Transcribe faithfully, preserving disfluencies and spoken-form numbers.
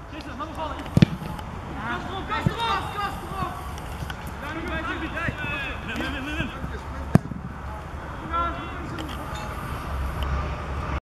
Gisteren, laat me vallen. Kast erop, kast erop!